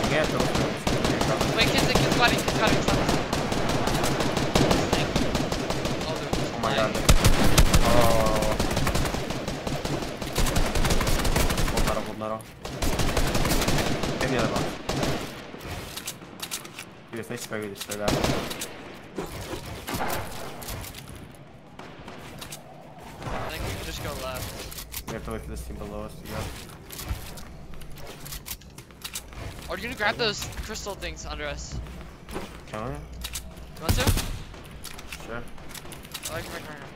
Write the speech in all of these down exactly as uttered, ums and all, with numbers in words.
Yeah, so wait, kids, kids fighting, kids fighting, stop. Oh my god. Oh. Hold metal, hold metal. Get the other box. Dude, if they spray, we just spray that. I think we can just go left. We have to wait for this team below us to go. Or you gonna grab those crystal things under us? Can we? You want to? Sure. I like right here.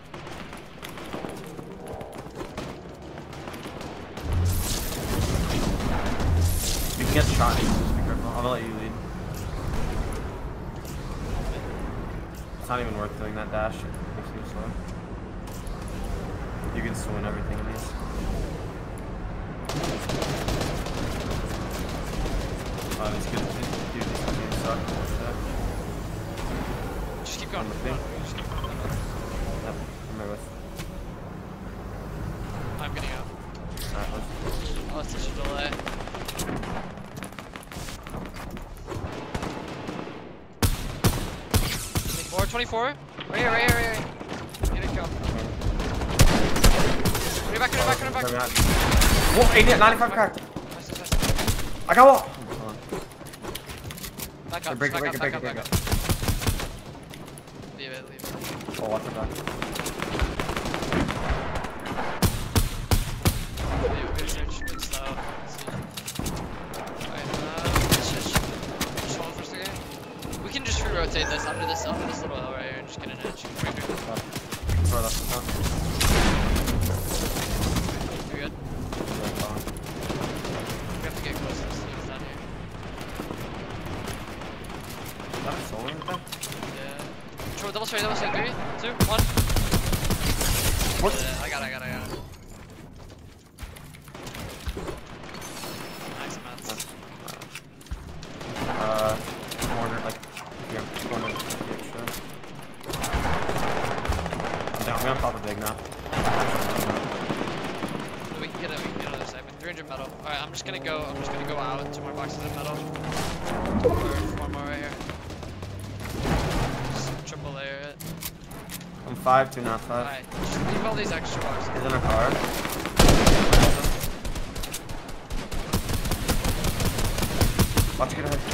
You can get shot. Just be careful. I'm gonna let you lead. It's not even worth doing that dash. It makes you slow. You can swing everything in these. Oh, it's good. Dude, these games suck. Just keep going. On the thing. Just keep going. Yep, I'm right with. I'm getting out. Alright, let's. Oh, it's such a delay. twenty-four, twenty-four. Right here, right here, right here. Get it, go. Get it back, get it back, get it back. Whoa, eighty, ninety-five cracked. Nice, nice, nice. I got wall. Back up, break it, back break up, it, back break up, it, back break up. Leave it, leave it. Oh, watch it back. Leave it, good, good, good, slow. Alright, uh, just, just hold for a second. We can just re-rotate this under this, under this little hill right here and just get an edge. Right here. Throw that stuff out. You're good? We have to get close to this thing down here. Is that a solar in there? Yeah. Control, double straight, double straight. Three, two, one. What? Yeah, I got it, I got it, I got it. Nice, man. Uh, corner, like, here, corner, sure. I'm down, we're on top of big now. We can get it, we can get it other side. three hundred metal. Alright, I'm just gonna go, I'm just gonna go out. Two more boxes of metal. Or one more right here. Just triple layer it. I'm five, two, not five. Alright, just leave all these extra boxes. He's in a car. Watch it get ahead.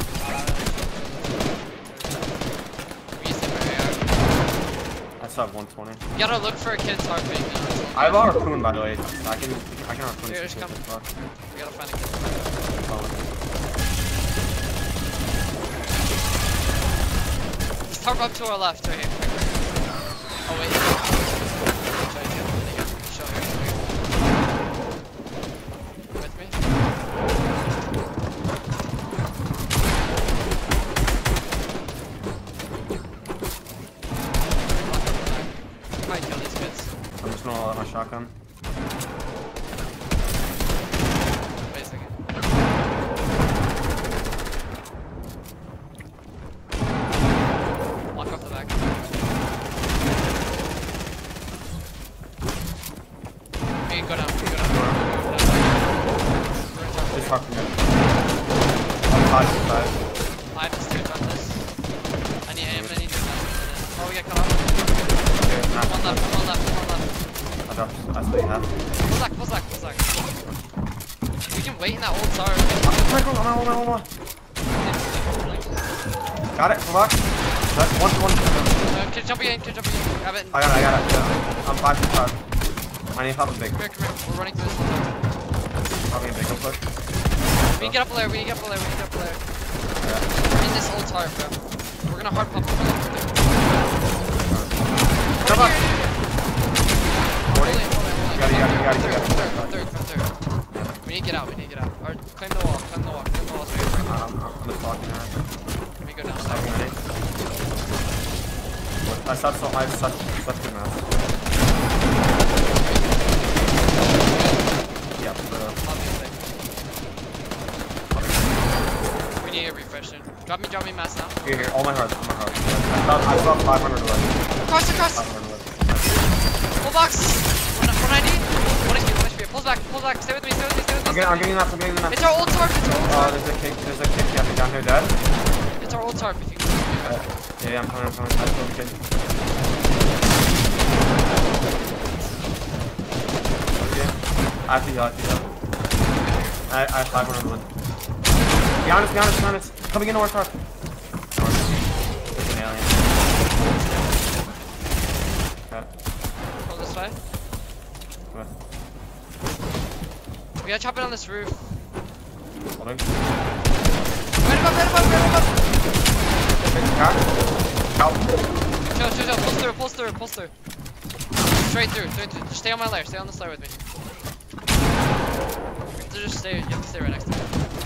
I still have one twenty. You gotta look for a kid's heartbeat. You know? I have a harpoon, by the way. I can, I can harpoon. Here, just come. Fuck. We gotta find a kid. Just tarp up to our left, right here. Oh wait. Show here. Show here. With me? Might kill these kids. I'm just gonna let my shotgun. Wait a second. Lock off the back. We can go down. We can go down. Go down. Just talk to me. I'm five, five. Five is two on this. I need aim. I need to. Oh, we get cut off. Okay, not, One left. One left. One left. I dropped. I still have. Pull back. Pull back. Pull back. We can wait in that old tower. Hold on, hold on, hold on. Got it, come back. That's one, one. Uh, kid jump again. Kid jump again. Grab it. I got it, I got it. Yeah. I'm five, five. I need to pop a big. Come here. Come here. We're running through this whole tower. Popping a big, real quick. We can get up a layer. We can get up a layer. We can get up a layer. Yeah. We're in this old tower, bro. We're gonna hard pump. Come on. Hold it, hold it, hold it. You got it, you got it, you got it, you got it. Third, third, third, third, third. We need to get out. We need to get out. Or climb the wall. Climb the wall. Climb the wall. So we can I'm, I'm just talking now. Let me go down. I'm ready. I such so I have such such good math. Yeah, bro. Obviously. We need a refresh soon. Drop me, drop me mass now. Here, here, all my hearts, all my hearts. I thought I saw five hundred left. Across, across. five hundred left. Full box. one ninety. one H P, one H P. Pulls back, pulls back. Stay with me, stay with me, stay with me, stay with me. I'm getting, I'm getting that, I'm getting that. It's our old target, it's our old Uh, target. there's a kick, there's a kick, yeah. down here dead. It's our old tarp if you can. Uh, yeah, yeah, I'm coming, I'm coming. That's really good. Okay. I have to heal, I have to heal. I, I have five hundred one. Be honest, be honest, be honest. Coming into our tarp. It's an alien. Okay. Hold this way. Okay. We gotta chop it on this roof. Holding. Right above, right above, right above! Big car. Out. Chill, chill, chill. Pulse through, pulse through, pulse through. Straight through, straight through. Just stay on my layer, stay on this layer with me. You have to just stay, you have to stay right next to me.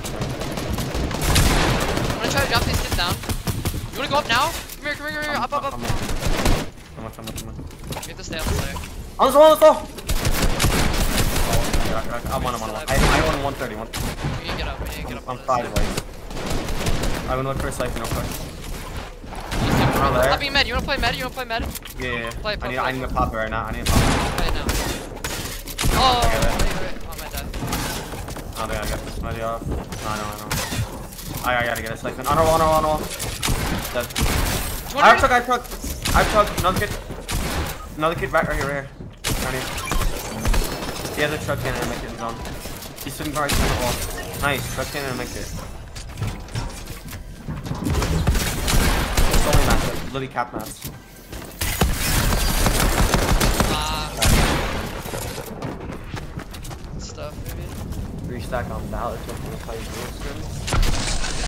I'm gonna try to drop these kids down. You wanna go up now? Come here, come here, come here, up, up, up. Come on, come on, come on. You have to stay on this layer. On this wall, on this wall! I'm on, I'm on, I'm on. I, I won one thirty. One. We need to get up, we need to get up. I'm on five this ways. I would look for a siphon real quick. layer. Stop being med, you wanna play med? You wanna play med? Yeah, yeah, yeah. Play, play, I need, play. I need to pop it right now. I need to pop it. Play it now. Oh, I get it. wait, wait. Oh, my dad. I don't think I got this muddy off. No, I know, I know. I, I gotta get a siphon. On our wall, on our wall, on our wall. Dead. I took, I took. I took. Another kid. Another kid right, right here, right here. Right here. He has a truck cannon and make it his own. He's sitting right on the wall. Nice, truck cannon and make it. It's only match, literally cap match. Ah. Stuff, maybe. Three stack on ballot, just to play dual skins.